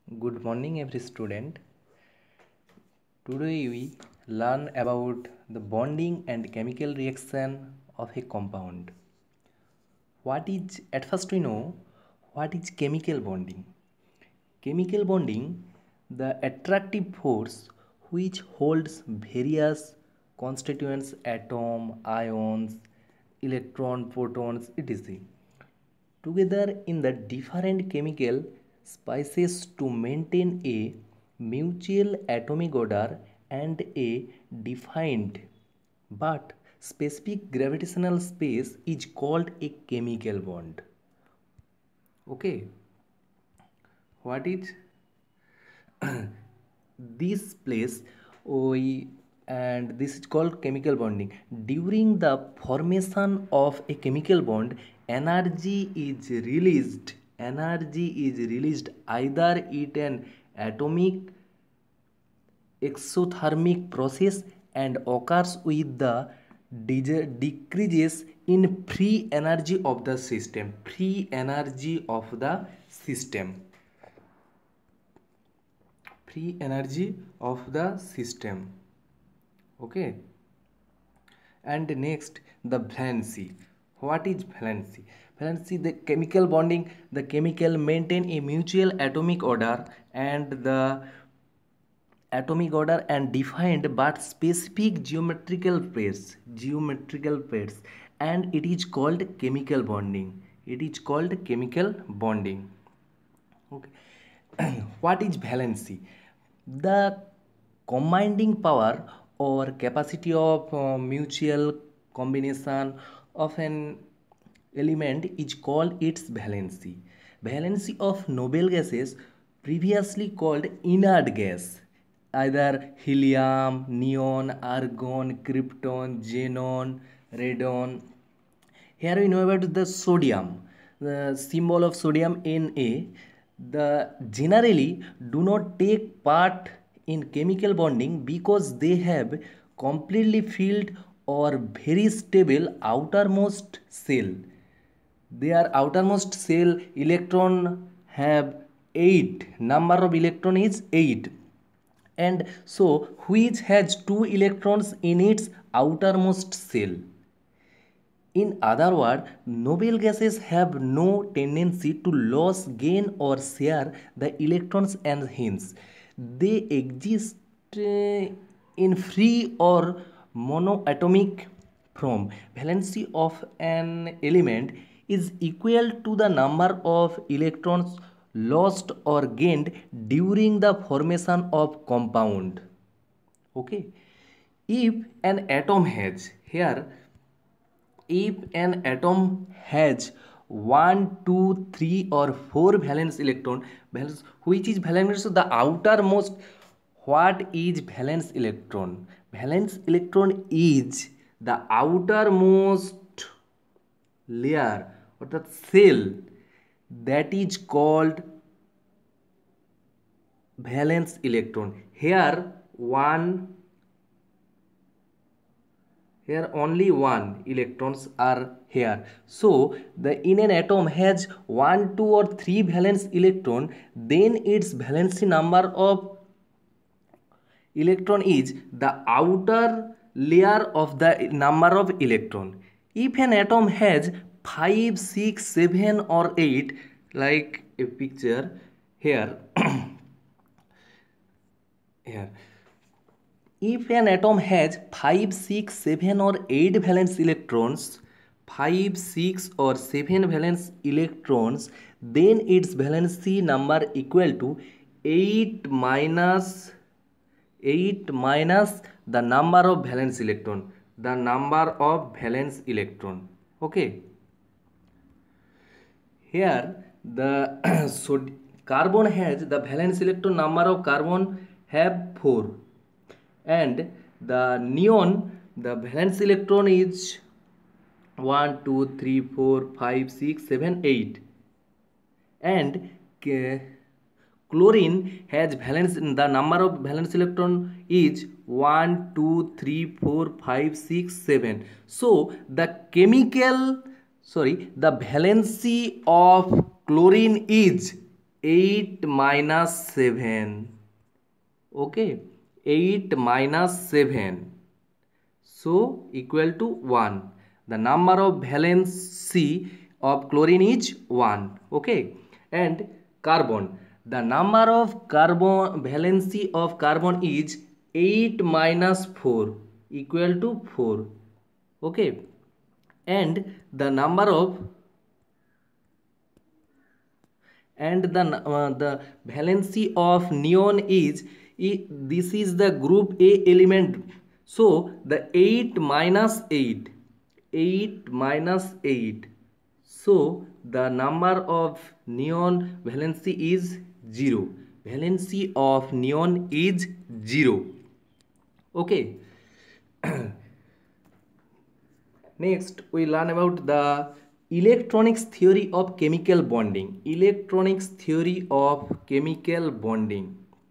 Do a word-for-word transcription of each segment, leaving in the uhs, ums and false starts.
Good morning, every student. Today we learn about the bonding and chemical reaction of a compound. What is, at first we know what is chemical bonding. Chemical bonding, the attractive force which holds various constituents, atom, ions, electron, protons, et cetera together in the different chemical species to maintain a mutual atomic order and a defined but specific gravitational space is called a chemical bond. Okay, what is this place we and this is called chemical bonding. During the formation of a chemical bond, energy is released energy is released either it an atomic exothermic process and occurs with the decreases in free energy of the system free energy of the system free energy of the system. Okay, and next the valency. What is valency? Valency, the chemical bonding, the chemical maintain a mutual atomic order and the atomic order and defined but specific geometrical pairs geometrical pairs and it is called chemical bonding it is called chemical bonding. Okay. What is valency? The commanding power or capacity of uh, mutual combination of an element is called its valency. Valency of noble gases previously called inert gas, either helium, neon, argon, krypton, xenon, radon. Here we know about the sodium, the symbol of sodium Na. The generally do not take part in chemical bonding because they have completely filled or very stable outermost shell. Their outermost shell electron have eight, number of electron is eight, and so which has two electrons in its outermost shell. In other words, noble gases have no tendency to lose, gain or share the electrons and hence they exist uh, in free or monoatomic form. Valency of an element is equal to the number of electrons lost or gained during the formation of compound. Okay, if an atom has here if an atom has one, two, three, or four valence electron, valence, which is valence, so the outermost, what is valence electron? Valence electron is the outermost layer or the cell that is called valence electron. Here one here only one electrons are here, so the in an atom has one, two or three valence electron, then its valency number of electron is the outer layer of the number of electron. If an atom has five, six, seven or eight, like a picture here here if an atom has five, six, seven or eight valence electrons, five, six or seven valence electrons, then its valency number equal to eight minus eight minus the number of valence electron, the number of valence electron. Okay. Here the so carbon has the valence electron number of carbon have four. And the neon, the valence electron is one, two, three, four, five, six, seven, eight. And chlorine has valence, the number of valence electron is one, two, three, four, five, six, seven. So the chemical, sorry, the valency of chlorine is eight minus seven. Okay, eight minus seven, so equal to one. The number of valency of chlorine is one. Okay, and carbon, the number of carbon valency of carbon is eight minus four equal to four. Okay, and the number of and the uh, the valency of neon is, this is the group A element, so the eight minus eight, eight minus eight, so the number of neon valency is zero. Valency of neon is zero. Okay. Next we learn about the electronics theory of chemical bonding. Electronics theory of chemical bonding.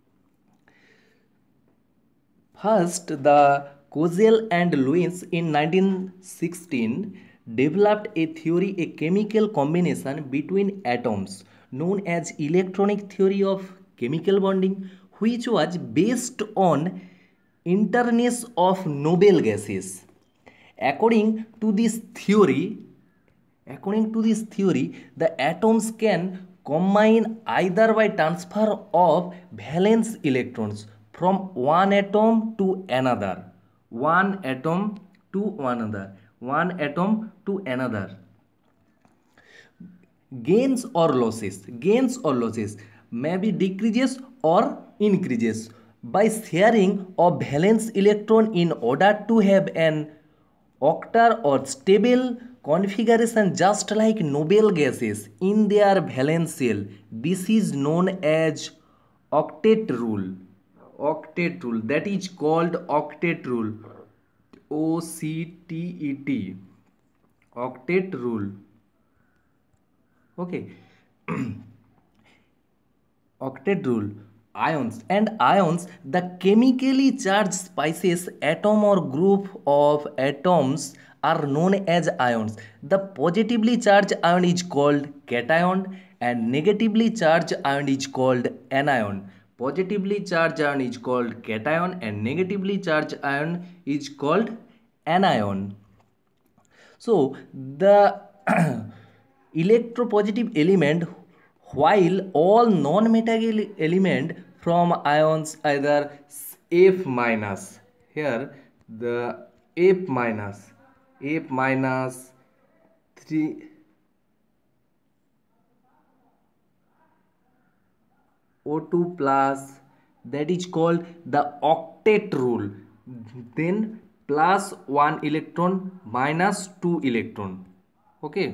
First, the Kozel and Lewis in nineteen sixteen developed a theory, a chemical combination between atoms known as electronic theory of chemical bonding, which was based on internals of noble gases. According to this theory, According to this theory, the atoms can combine either by transfer of valence electrons from one atom to another, one atom to another, one atom to another. Gains or losses, gains or losses may be decreases or increases by sharing of valence electron in order to have an octar or stable configuration just like noble gases in their valence shell. This is known as octet rule. Octet rule, that is called octet rule. O C T E T. Octet rule. Okay. Octet rule. Ions and ions, the chemically charged species, atom or group of atoms are known as ions. The positively charged ion is called cation and negatively charged ion is called anion. Positively charged ion is called cation and negatively charged ion is called anion. So the electropositive element, while all non-metallic element from ions either F minus, here the F minus, F minus three O two plus, that is called the octet rule. Then plus one electron minus two electron. Okay.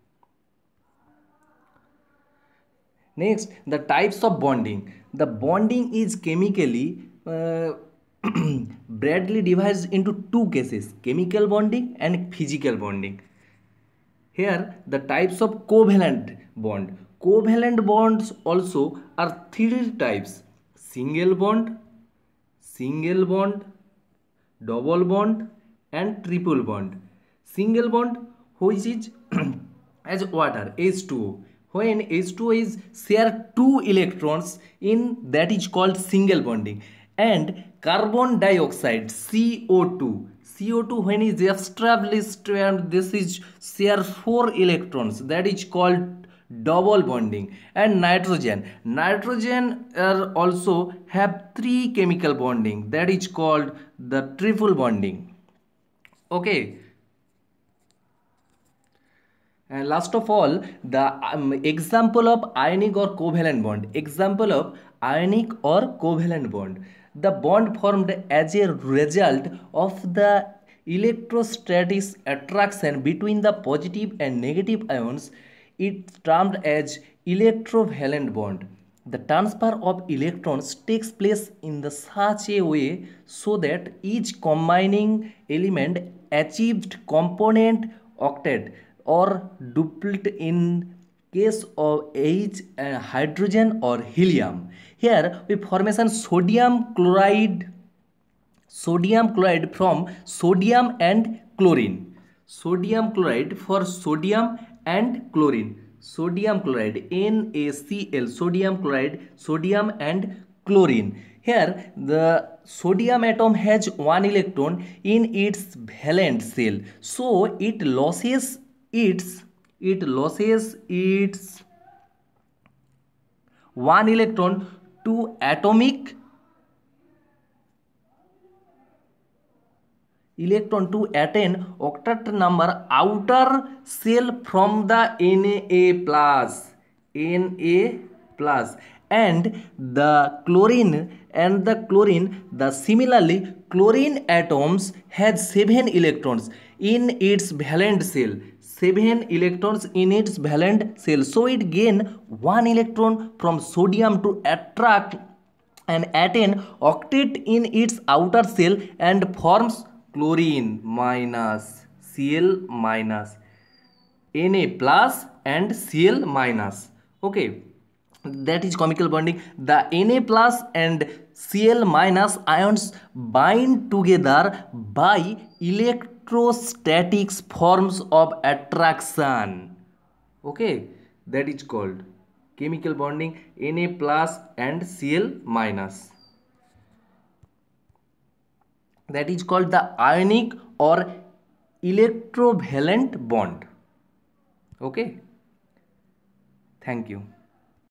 Next, the types of bonding. The bonding is chemically uh, broadly divided into two cases, chemical bonding and physical bonding. Here the types of covalent bond. Covalent bonds also are three types: single bond, single bond, double bond and triple bond. Single bond, which is as water, H two O. When H two O is share two electrons in, that is called single bonding. And carbon dioxide, C O two, C O two when is established and this is share four electrons, that is called double bonding. And nitrogen, nitrogen are also have three chemical bonding, that is called the triple bonding. Okay. And last of all, the um, example of ionic or covalent bond. Example of ionic or covalent bond. The bond formed as a result of the electrostatic attraction between the positive and negative ions. It's termed as electrovalent bond. The transfer of electrons takes place in the such a way so that each combining element achieved component octet or duplet in case of H uh, hydrogen or helium. Here we formation sodium chloride, sodium chloride from sodium and chlorine. Sodium chloride for sodium and chlorine. sodium chloride, NaCl, sodium chloride, sodium and chlorine. Here the sodium atom has one electron in its valence shell, so it loses its it loses its one electron to atomic electron to attain octet number outer shell from the Na plus Na plus and the chlorine and the chlorine the similarly chlorine atoms has seven electrons in its valence shell, seven electrons in its valence shell, so it gain one electron from sodium to attract and attain octet in its outer shell and forms chlorine minus Cl minus Na plus and Cl minus. Okay, that is chemical bonding. The Na plus and Cl minus ions bind together by electrostatics forms of attraction. Okay, that is called chemical bonding, Na plus and Cl minus. That is called the ionic or electrovalent bond. Okay, thank you.